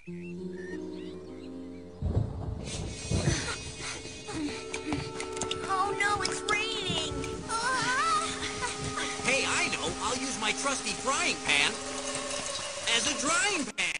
Oh no, it's raining! Hey, I know. I'll use my trusty frying pan as a drying pan.